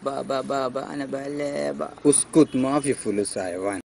بابا بابا أنا بقلبك. اسكت، ما في فلوس يا حيوان.